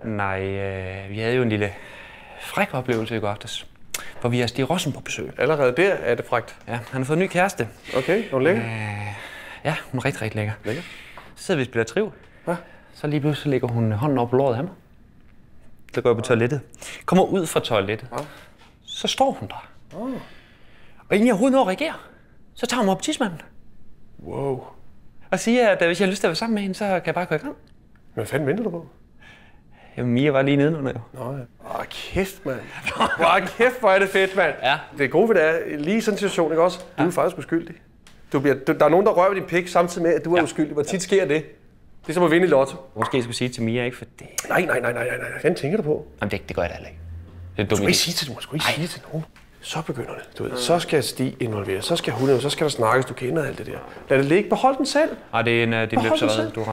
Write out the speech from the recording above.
Nej, vi havde jo en lille fræk oplevelse i går aftes, hvor vi har Stig Rossen på besøg. Allerede der er det frækt. Ja, han har fået en ny kæreste. Okay, hun lækker? Ja, hun er rigtig, rigtig lækker. Lækker? Så sidder vi og spiller triv. Ja. Så lige pludselig lægger hun hånden over på låret af mig. Så går jeg på toilettet. Kommer ud fra toilettet. Ja. Så står hun der. Og inden jeg overhovedet når at reagere, så tager hun mig op på tidsmanden. Wow. Og siger, at hvis jeg har lyst til at være sammen med hende, så kan jeg bare gå i gang. Hvad fanden venter du på? Jamen, Mia var lige nedenunder jo. Nå ja. Kæft, mand. Kæft, hvor er det fedt, mand. Ja. Det gode ved det er, lige i sådan en situation, ikke også? Du er faktisk uskyldig. Der er nogen, der rører ved din pik, samtidig med, at du er uskyldig. Hvor tit sker det? Det er som at vinde i lotto. Måske jeg skulle sige til Mia, ikke? For det... Nej. Hvad tænker du på? Jamen, det gør jeg da heller ikke. Det er Du må ikke sige til nogen. Så begynder det. Du ved, så skal Stig involvere, så skal hun, så skal der snakkes, du kender alt det der. Lad det ligge. Behold den selv. Det er en løbserede, du